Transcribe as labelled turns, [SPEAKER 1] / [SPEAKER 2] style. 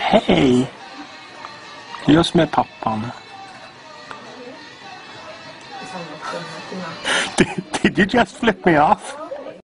[SPEAKER 1] Hej! Just med pappan. Did you just flip me off?